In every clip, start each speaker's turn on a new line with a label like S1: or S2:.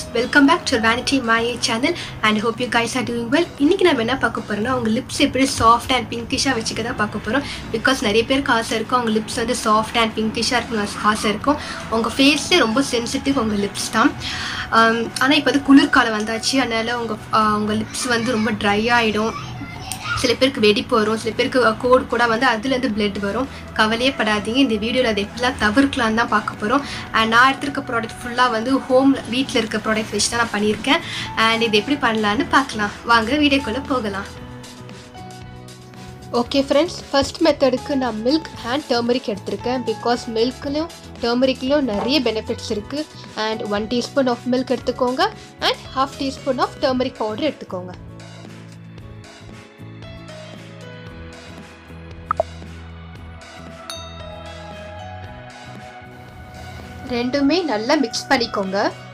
S1: Welcome back to Vanity My channel and hope you guys are doing well. இன்னைக்கு நாம என்ன பார்க்க போறோம்னா உங்க lips எப்படி soft and pinkish வெச்சிக்க தான் பார்க்க போறோம். because நிறைய பேருக்கு ஆசை இருக்கும் உங்க lips வந்து soft and pinkish இருக்கணும் ஆசை இருக்கும். உங்க ஃபேஸ்ல ரொம்ப சென்சிட்டிவ் உங்க lips தான். ஆனா இப்போ அது குளிர்காலம் வந்தாச்சு. அதனால உங்க lips வந்து ரொம்ப dry ஆயிடும். சில பேருக்கு வெடிப்பு வரும், சில பேருக்கு கோட் கூட வந்து அதுலேருந்து பிளட் வரும். கவலையே படாதீங்க. இந்த வீடியோவில் அதை எப்படிலாம் தவிர்க்கலாம் தான் பார்க்க போகிறோம். அண்ட் நான் எடுத்துருக்க ப்ராடக்ட் ஃபுல்லாக வந்து வீட்டில் இருக்க ப்ராடக்ட் வச்சு தான் நான் பண்ணியிருக்கேன். அண்ட் இது எப்படி பண்ணலான்னு பார்க்கலாம். வாங்க வீடியோக்குள்ளே போகலாம். ஓகே ஃப்ரெண்ட்ஸ், ஃபர்ஸ்ட் மெத்தடுக்கு நான் மில்க் அண்ட் டர்மரிக் எடுத்திருக்கேன். பிகாஸ் மில்க்லையும் டர்மரிக்லையும் நிறைய பெனிஃபிட்ஸ் இருக்குது. அண்ட் 1 டீஸ்பூன் ஆஃப் மில்க் எடுத்துக்கோங்க and 1/2 teaspoon of turmeric powder எடுத்துக்கோங்க. ரெண்டுமே நல்லா மிக்ஸ் பண்ணிக்கோங்க.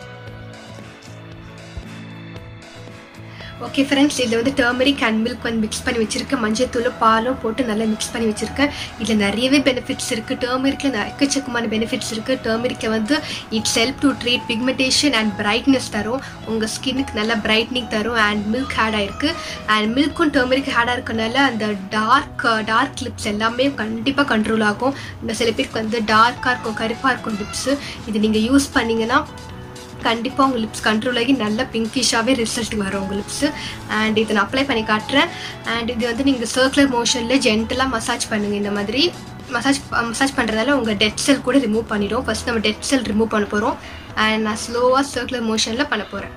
S1: ஓகே ஃப்ரெண்ட்ஸ், இதில் வந்து டர்மரிக் அண்ட் மில்க் வந்து மிக்ஸ் பண்ணி வச்சுருக்கேன். மஞ்சள் பாலும் போட்டு நல்லா மிக்ஸ் பண்ணி வச்சுருக்கேன். இதில் நிறையவே பெனிஃபிட்ஸ் இருக்குது. டர்மரிக்கில் எக்கச்சக்கமான பெனிஃபிட்ஸ் இருக்குது. டர்மரிக்கை வந்து it's help to treat pigmentation and brightness தரும். உங்கள் ஸ்கின்னுக்கு நல்லா பிரைட்னிங் தரும். அண்ட் மில்க் ஆட் ஆகிருக்கு. அண்ட் மில்க்கும் டர்மரிக் ஆட் ஆகிருக்கனால அந்த டார்க் லிப்ஸ் எல்லாமே கண்டிப்பாக கண்ட்ரோல் ஆகும். இந்த சில பேருக்கு வந்து டார்க்காக இருக்கும், கருப்பாக இருக்கும் லிப்ஸு. இது நீங்கள் யூஸ் பண்ணிங்கன்னா கண்டிப்பாக உங்கள் லிப்ஸ் கண்ட்ரோல் ஆகி நல்ல பிங்கிஷாகவே ரிசல்ட் வரும் உங்கள் லிப்ஸு. அண்ட் இதை நான் அப்ளை பண்ணி காட்டுறேன். அண்ட் இது வந்து நீங்கள் சர்க்குலர் மோஷனில் ஜென்டலாக மசாஜ் பண்ணுங்கள். இந்த மாதிரி மசாஜ் பண்ணுறதால உங்கள் டெட் செல் கூட ரிமூவ் பண்ணிடும். ஃபர்ஸ்ட் நம்ம டெட் செல் ரிமூவ் பண்ண போகிறோம். அண்ட் நான் ஸ்லோவாக சர்க்குலர் மோஷனில் பண்ண போகிறேன்.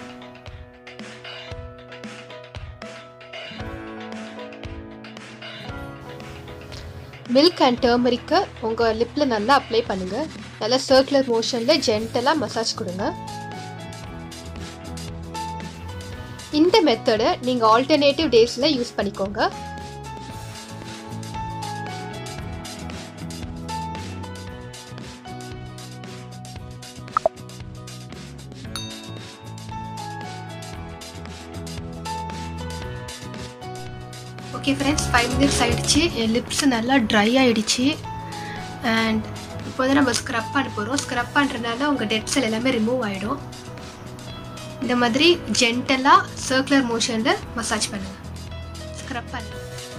S1: மில்க் அண்ட் டர்மரிக்கை உங்கள் லிப்பில் நல்லா அப்ளை பண்ணுங்கள். நல்லா சர்க்குலர் மோஷனில் ஜென்டலாக மசாஜ் கொடுங்க. இந்த மெத்தடை நீங்கள் ஆல்டர்னேட்டிவ் டேஸில் யூஸ் பண்ணிக்கோங்க. ஓகே ஃப்ரெண்ட்ஸ், 5 மினிட்ஸ் ஆகிடுச்சு. என் லிப்ஸு நல்லா ட்ரை ஆகிடுச்சு. அண்ட் இப்போ வந்து நம்ம ஸ்க்ரப் பண்ண போகிறோம். ஸ்க்ரப் பண்ணுறதுனால உங்கள் டெட் செல் எல்லாமே ரிமூவ் ஆகிடும். இந்த மாதிரி ஜென்டலாக சர்க்குலர் மோஷனில் மசாஜ் பண்ணுங்கள். ஸ்க்ரப் பண்ணுங்கள்.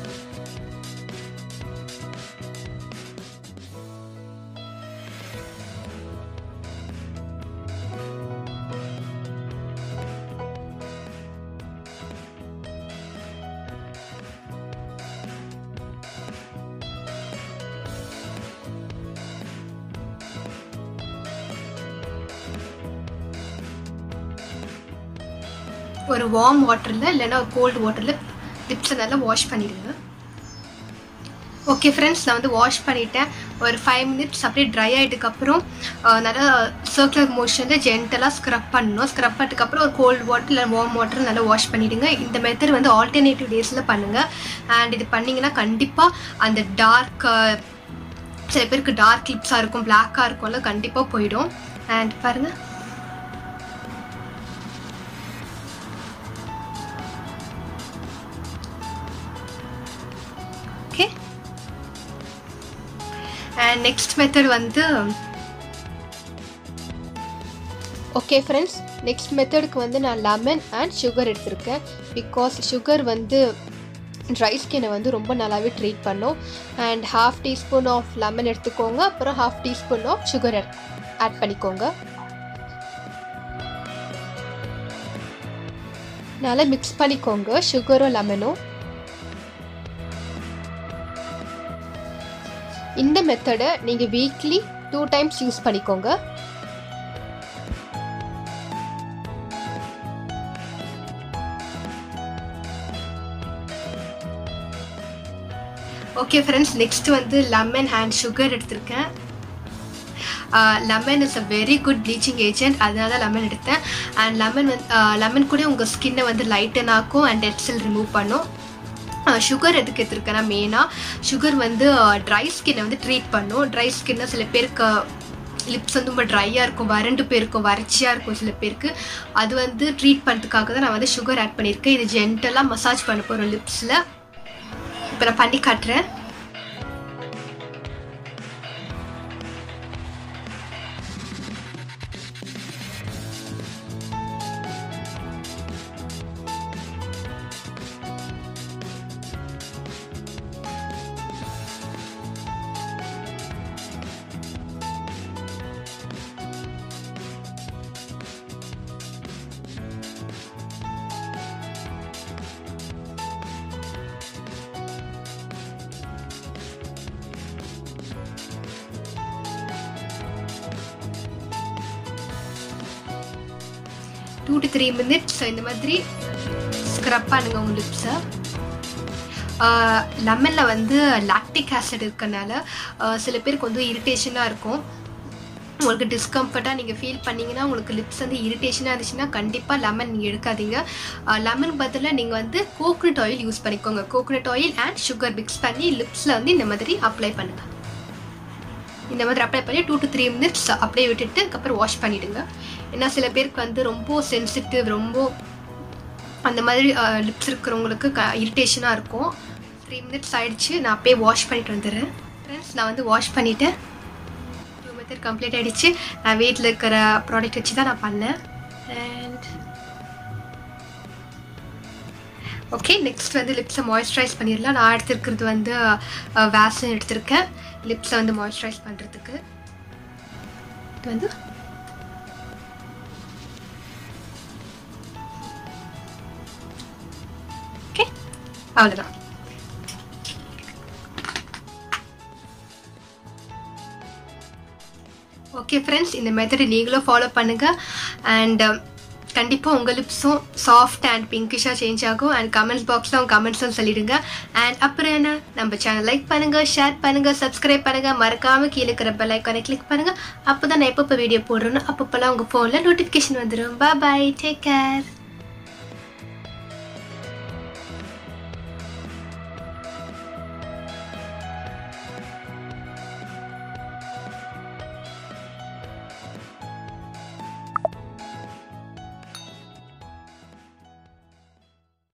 S1: ஒரு வார்ம் வாட்டரில் இல்லைன்னா ஒரு கோல்டு வாட்டரில் லிப்ஸை நல்லா வாஷ் பண்ணிடுங்க. ஓகே ஃப்ரெண்ட்ஸ், நான் வந்து வாஷ் பண்ணிட்டேன். ஒரு 5 மினிட்ஸ் அப்படியே ட்ரை ஆகிட்டுக்கப்புறம் நல்லா சர்க்குலர் மோஷனில் ஜென்டலாக ஸ்க்ரப் பண்ணணும். ஸ்க்ரப் பண்ணதுக்கப்புறம் ஒரு கோல்டு வாட்டர் இல்லை வார்ம் வாட்டர் நல்லா வாஷ் பண்ணிவிடுங்க. இந்த மெத்தட் வந்து ஆல்டர்னேட்டிவ் டேஸில் பண்ணுங்கள். அண்ட் இது பண்ணிங்கன்னா கண்டிப்பாக அந்த சில பேருக்கு டார்க் லிப்ஸாக இருக்கும், பிளாக்காக இருக்கும்ல, கண்டிப்பாக போயிடும். அண்ட் பாருங்கள், ஓகே. அண்ட் நெக்ஸ்ட் மெத்தட் வந்து ஓகே ஃப்ரெண்ட்ஸ், நெக்ஸ்ட் மெத்தடுக்கு வந்து நான் லெமன் அண்ட் சுகர் எடுத்திருக்கேன். பிகாஸ் சுகர் வந்து ட்ரை ஸ்கின்னை வந்து ரொம்ப நல்லாவே ட்ரீட் பண்ணும். அண்ட் 1/2 டீஸ்பூன் ஆஃப் லெமன் எடுத்துக்கோங்க. அப்புறம் 1/2 டீஸ்பூன் ஆஃப் சுகர் ஆட் பண்ணிக்கோங்க. நல்லா மிக்ஸ் பண்ணிக்கோங்க சுகரும் லெமனும். இந்த மெத்தடை நீங்கள் வீக்லி 2 டைம்ஸ் யூஸ் பண்ணிக்கோங்க. ஓகே ஃப்ரெண்ட்ஸ், நெக்ஸ்ட் வந்து லெமன் அண்ட் சுகர் எடுத்திருக்கேன். Lemon is a very good bleaching agent, அதனால தான் லெமன் எடுத்தேன். அண்ட் லெமன் கூட உங்கள் ஸ்கின்னை வந்து லைட்டன் ஆக்கும் அண்ட் டெட் செல் ரிமூவ் பண்ணும். சுகர் எதுக்கு எடுத்துருக்கேன்னா, மெயினாக சுகர் வந்து ட்ரை ஸ்கின்னை வந்து ட்ரீட் பண்ணும். ட்ரை ஸ்கின்னா சில பேருக்கு லிப்ஸ் வந்து ரொம்ப ட்ரையாக இருக்கும், வறண்டு போயிருக்கும், வறட்சியாக இருக்கும் சில பேருக்கு. அது வந்து ட்ரீட் பண்ணுறதுக்காக தான் நான் வந்து சுகர் ஆட் பண்ணியிருக்கேன். இது ஜென்டலாக மசாஜ் பண்ண போகிறோம் லிப்ஸில். இப்போ நான் பண்ணி காட்டுறேன். 2 to 3 minutes இந்த மாதிரி ஸ்க்ரப் பண்ணுங்க உங்கள் லிப்ஸை. லெமனில் வந்து லாக்டிக் ஆசிட் இருக்கனால சில பேருக்கு வந்து இரிட்டேஷனாக இருக்கும். உங்களுக்கு டிஸ்கம்ஃபர்ட்டாக நீங்கள் ஃபீல் பண்ணிங்கன்னா, உங்களுக்கு லிப்ஸ் வந்து இரிட்டேஷனாக இருந்துச்சுன்னா கண்டிப்பாக லெமன் நீங்கள் எடுக்காதீங்க. லெமன் பதிலாக நீங்கள் வந்து கோகோனட் ஆயில் யூஸ் பண்ணிக்கோங்க. Coconut oil and sugar mix பண்ணி லிப்ஸில் வந்து இந்த மாதிரி அப்ளை பண்ணுங்கள். இந்த மாதிரி அப்ளை பண்ணி 2 to 3 minutes அப்படியே விட்டுட்டு அதுக்கப்புறம் வாஷ் பண்ணிவிடுங்க. ஏன்னா சில பேருக்கு வந்து ரொம்ப சென்சிட்டிவ், ரொம்ப அந்த மாதிரி லிப்ஸ் இருக்கிறவங்களுக்கு இரிட்டேஷனாக இருக்கும். 3 minutes ஆகிடுச்சு. நான் அப்படியே வாஷ் பண்ணிட்டு வந்துடுறேன். ஃப்ரெண்ட்ஸ், நான் வந்து வாஷ் பண்ணிவிட்டேன். 2 மெத்தட் கம்ப்ளீட் ஆகிடுச்சு. நான் வீட்டில் இருக்கிற ப்ராடக்ட் வச்சு தான் நான் பண்ணேன். அண்ட் ஓகே, நெக்ஸ்ட் வந்து லிப்ஸை மாய்ஸ்சரைஸ் பண்ணிடலாம். நான் எடுத்துருக்கிறது வந்து வேஸ்லின் எடுத்திருக்கேன் லிப்ஸை வந்து மாய்ஸ்சரைஸ் பண்ணுறதுக்கு. இது வந்து ஓகே, அவ்வளோதான். ஓகே ஃப்ரெண்ட்ஸ், இந்த மெத்தடை நீங்களும் ஃபாலோ பண்ணுங்கள். அண்ட் கண்டிப்பாக உங்கள் லிப்ஸும் சாஃப்ட் அண்ட் பிங்கிஷாக சேஞ்ச் ஆகும். அண்ட் கமெண்ட்ஸ் பாக்ஸில் உங்கள் கமெண்ட்ஸும் சொல்லிவிடுங்க. அண்ட் அப்புறம் என்ன, நம்ம சேனல் லைக் பண்ணுங்கள், ஷேர் பண்ணுங்கள், சப்ஸ்கிரைப் பண்ணுங்கள். மறக்காமல் கீழே இருக்கிற பெல் ஐக்கானை கிளிக் பண்ணுங்கள். அப்போ தான் நான் எப்பப்போ வீடியோ போடுறேன்னு அப்பப்போலாம் உங்கள் ஃபோனில் நோட்டிஃபிகேஷன் வந்துடும். Bye, take care.